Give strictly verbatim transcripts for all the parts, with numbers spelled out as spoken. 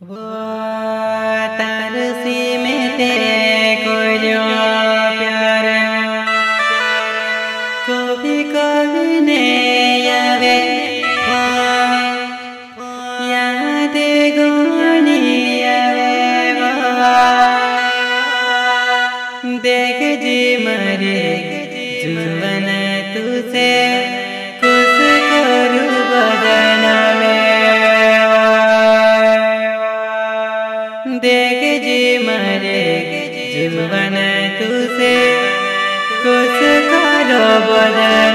वो तरसी में तेरे को जो प्यार कभी कभी नहीं आवे याद गोनी आवे देख जी मरे जुबन तुझे कुछ करू बदन देख जी मरे जुबन तुझे कुछ करो बदन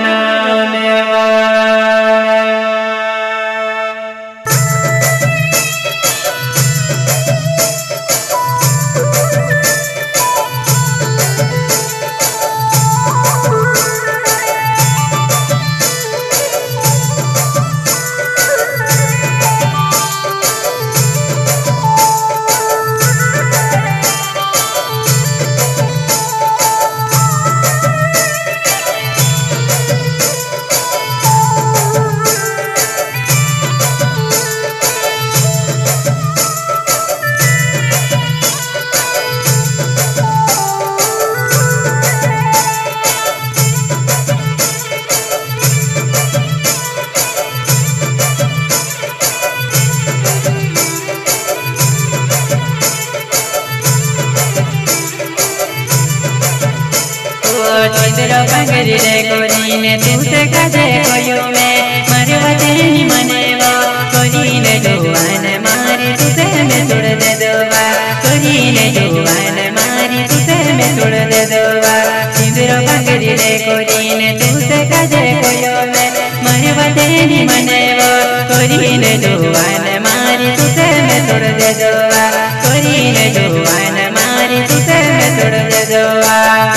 चिंद्रो पंगरी रे कोरी ने तुझसे काजे कोयो में मारे वचनी मनेवा कोरी ने जुबान मारी तुझे में छोड़ दे दोवा कोरी ने जुबान मारी तुझे में छोड़ दे दोवा चिंद्रो पंगरी रे कोरी ने तुझसे काजे कोयो में मारे वचनी मनेवा कोरी ने जुबान मारी तुझे में छोड़ दे दोवा कोरी ने जुबान मारी तुझे में छोड़ दे दोवा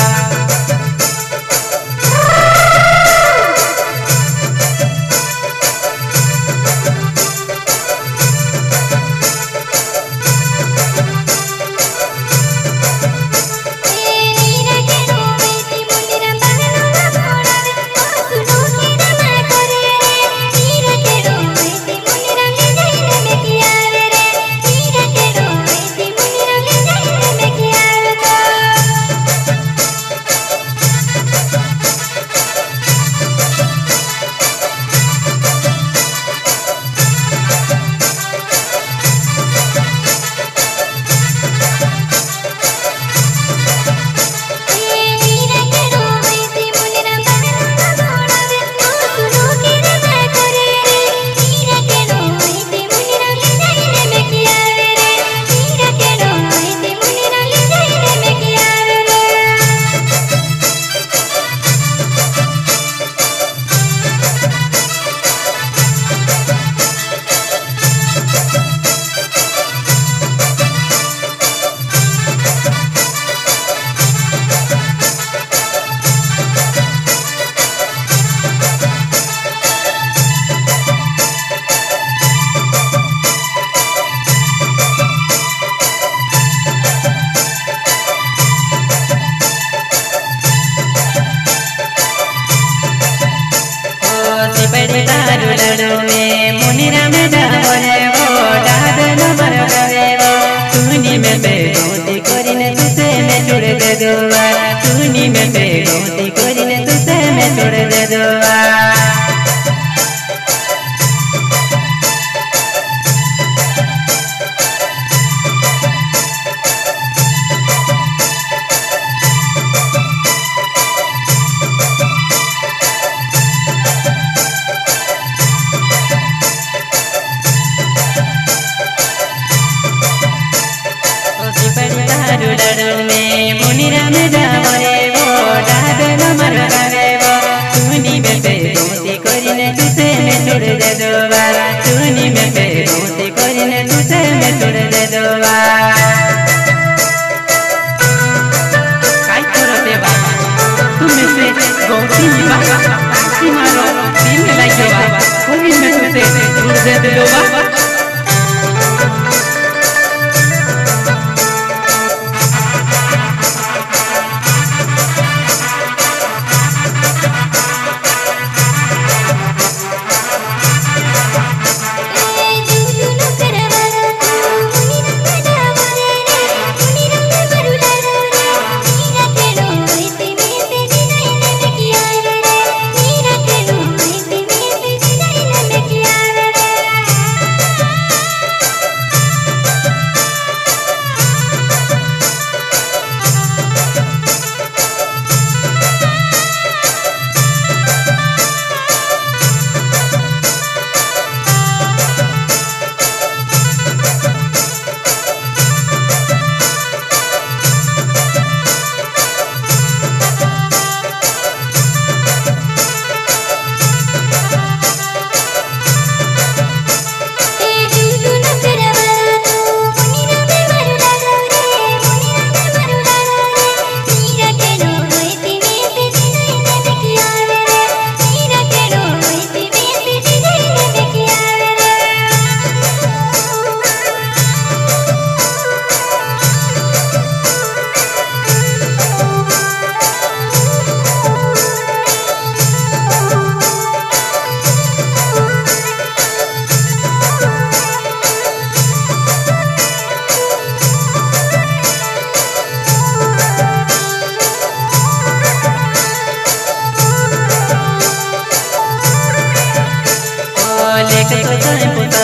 लड़ो में मुनिरा में जावरे वो डादन मर गए वो तूनी में पे गोती कोरिने तुझे में जुड़ दे दोवा तूनी में पे गोती कोरिने तुझे में जुड़ दे दोवा लड़ो में मुनिरा में जावरे वो डादन मर गए वो तूनी में पे गोती कोरिने तुझे में छोड़ दे दोवा तूनी में पे गोती कोरिने तुझे में छोड़ दे दोवा काय करो देवा तुम से गोती निभा आखी मारो दिल में लग गया कोई में तुझे छोड़ दे दोवा ए जुगनू करवा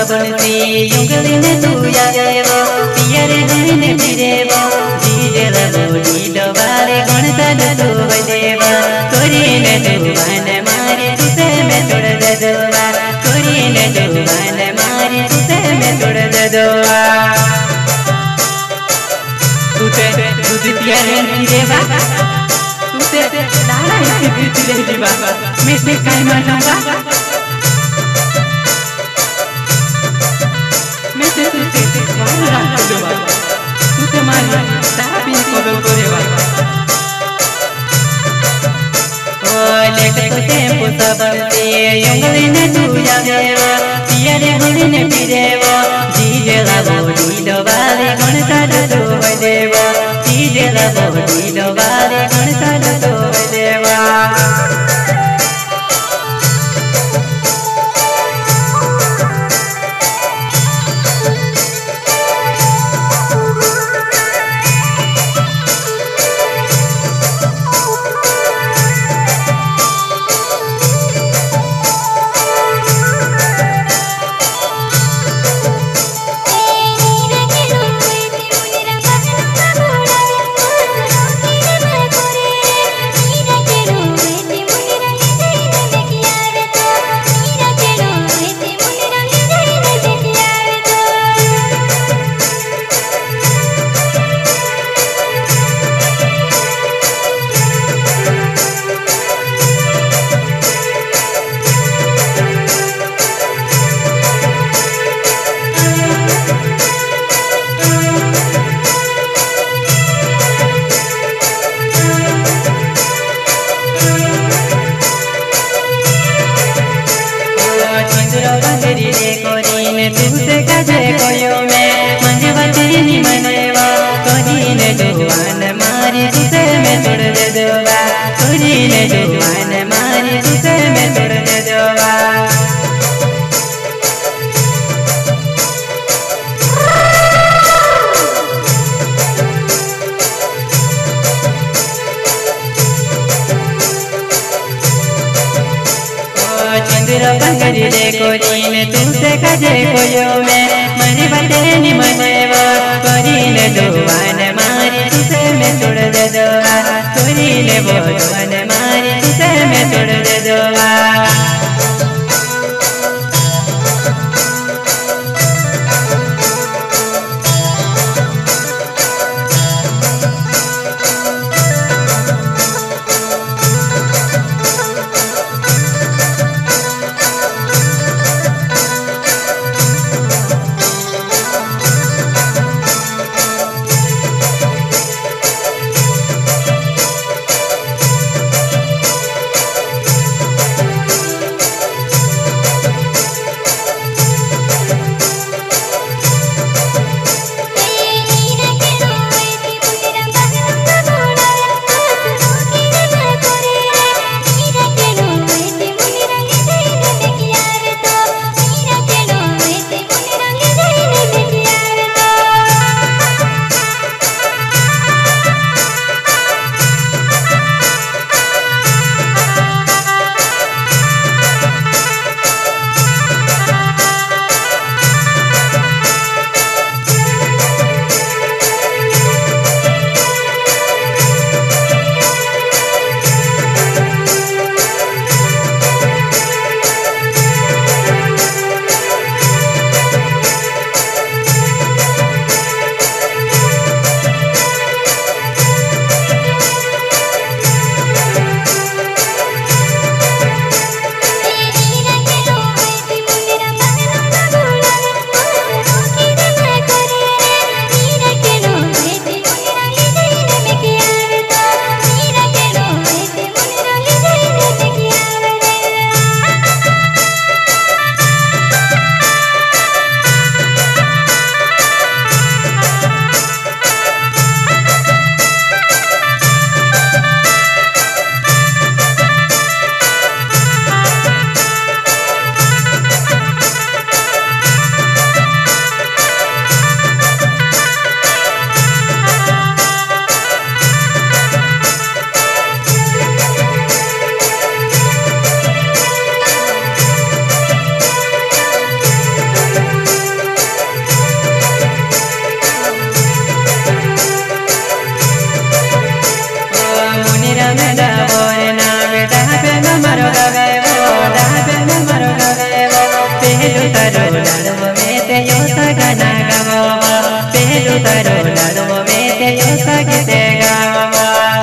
सबनसी युगलिने तुया देवो पियरे हरिने पिरेवो जीजेला बोली डबारे गणतल तू देवा कोरीने दुवान मारे तुसे में तोड़ दे दोवा कोरीने दुवान मारे तुसे में तोड़ दे दोवा तुते तुते पियरे पिरेवा तुते नाला है पिरेवा मैं से काय मानूंगा मैं से तुझे मार रहा हूँ तू तो मान तारा भी कबूल करेगा ओ लेके तुझे पुता बनते युगलिने तुया देवा पियरे हरिने पिरेवा जीजेला बोली डबारे गणतल तू देवा जीजेला बोली डबारे गणतल तू देवा तुझसे कजे कोयो में मंजवती नी मनेवा कोरीने जुवान मारी तुझे में तोड़ दे दोवा कोरीने जुवान मारी तुझे में तोड़ दे दोवा चंद्र पंकज रे कोरीने तुझसे कजे कोयो में मने बते नी मनेवा कोरीने जुवान मारी तुझे में तोड़ दे दोवा कोरीने जुवान मारी तुझे में तोड़ दे दोवा पेलू तारो लाडो में ते यो सगीते गावा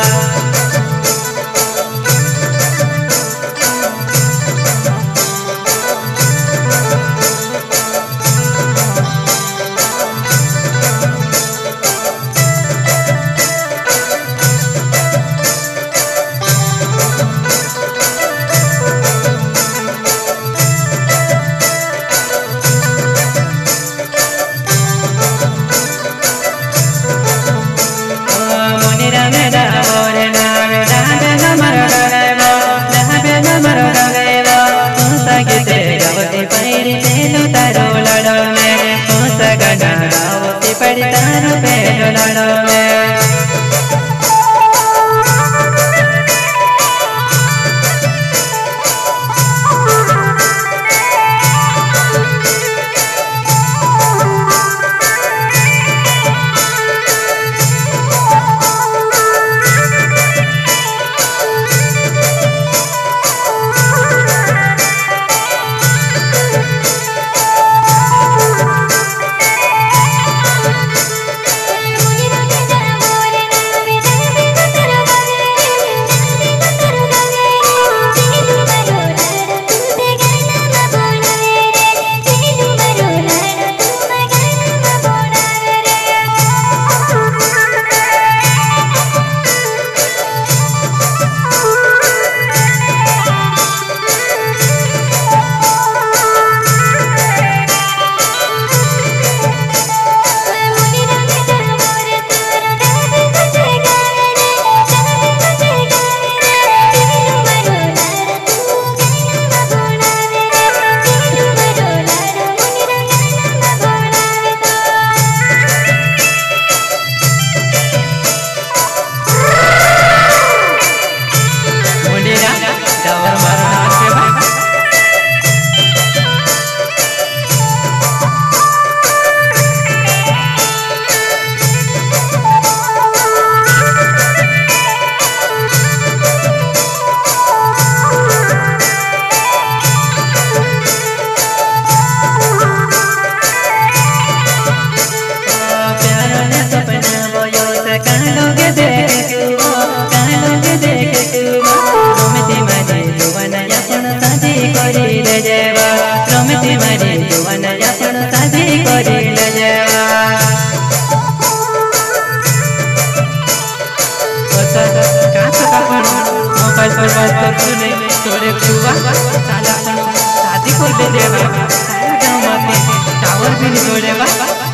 शादी कर दे देवा गाँव में टावर भी नहीं जोड़ेगा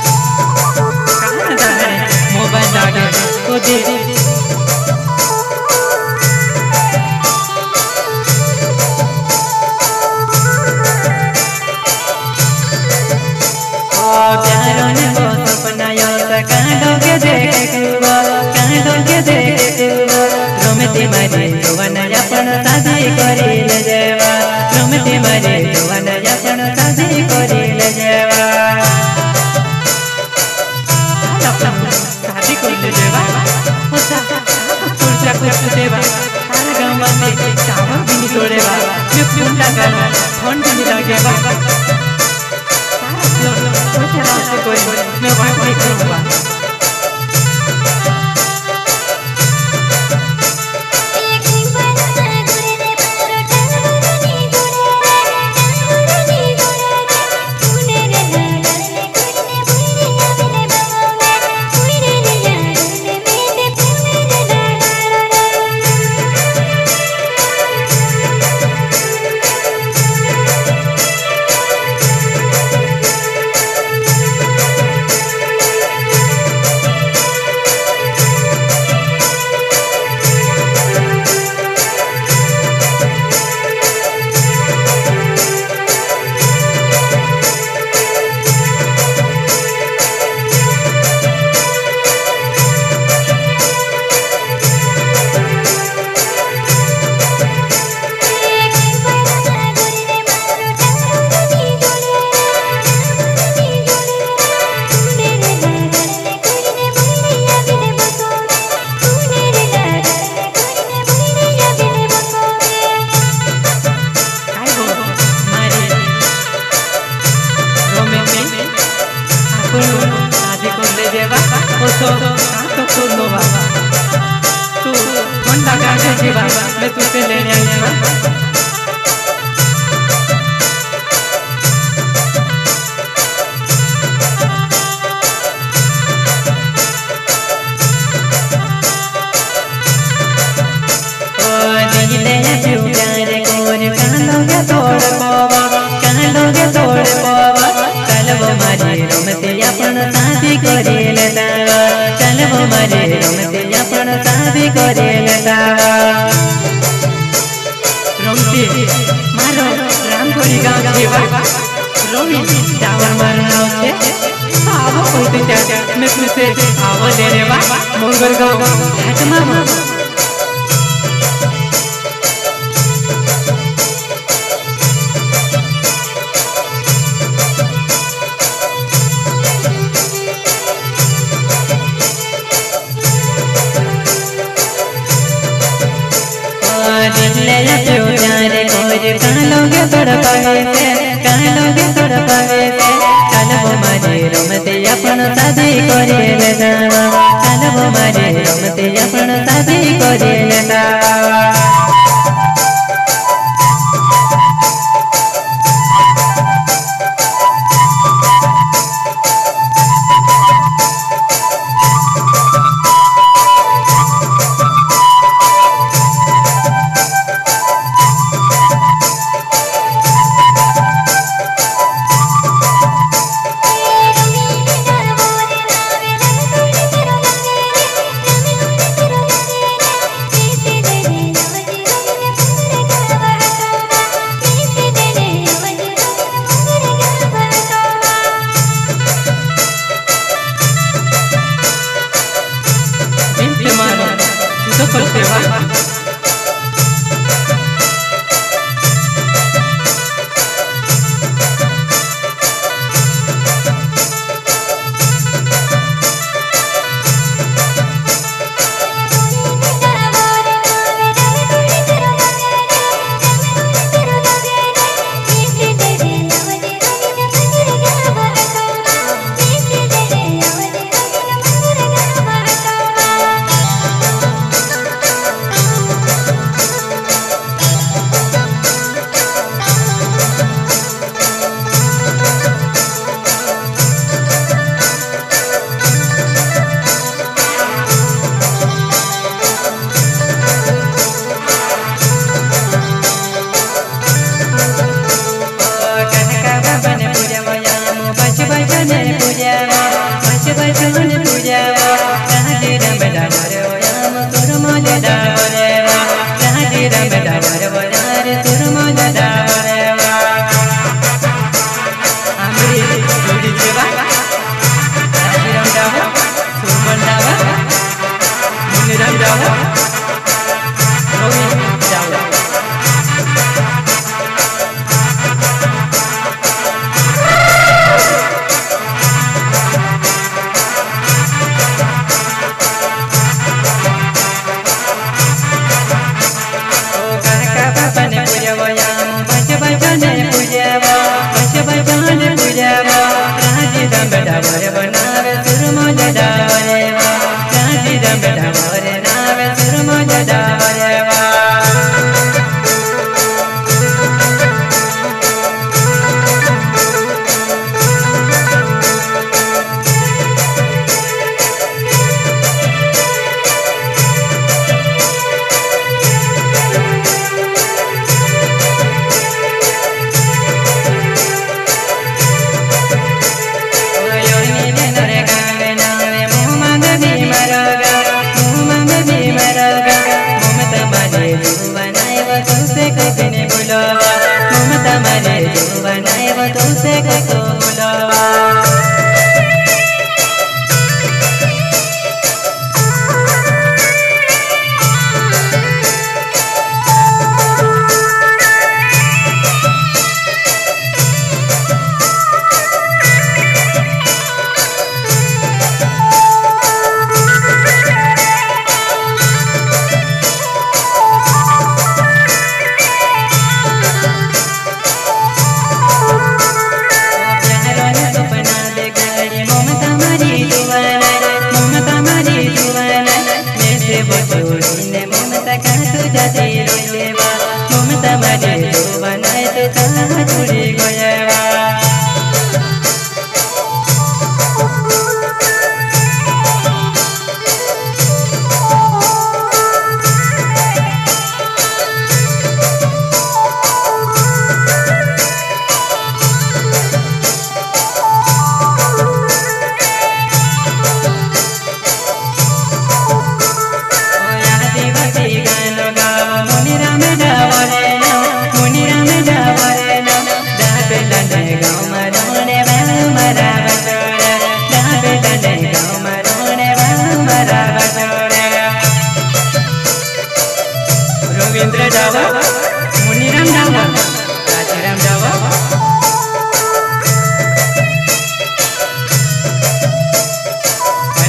मोबाइल डाले तो दे प्यारों ने वो सपना यो कांडों के देखे कांडों के देखे रोमती मारे जवान यापन शादी करी ले जेवा रोमती मारे जवान यापन शादी करी ले जेवा शादी कर ले जेवा होता पुरजा कुछ देवा सारा गांव में टावर भी नहीं जोड़ेवा मैं फोन लगा फोन भी नहीं लगेगा कोई मैं वहाँ नहीं करूँगा। आप्यो प्यार कोर कालोगे तोड़ पावा कालोगे तोड़ पावा चलवो मारे रमते आपण शादी करे लेतावा चलवो मारे रमते आपण शादी करे लेतावा रमते मारो रामगोरी गाँव जेवा रोमी जावर मारो नाम छे आवो कोई त्या मैं तुझसे आवो देने वा मंगल गाँव घाट मामा दिल आप्यो प्यार कोर कालोगे तोड़ पावे से कालोगे तोड़ पावे से चलवो मारे रमते आपण शादी करे लेतावा चलवो मारे रमते आपण शादी करे लेतावा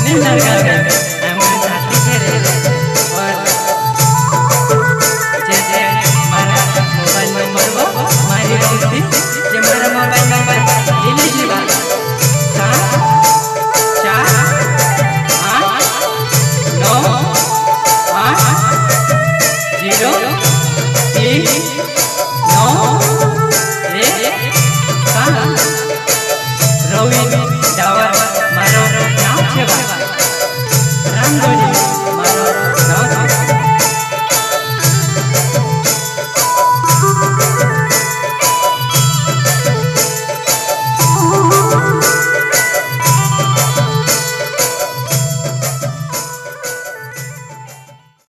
सुंदर गावे हमारे साथी थे और जैसे हमारा मोबाइल नंबर वो हमारी रोटी जो हमारा मोबाइल नंबर ले लीजिएगा सात चार आठ नौ आठ जीरो तीन नौ एक सात रवि डावर मारो नाम छे रामगढ़ी।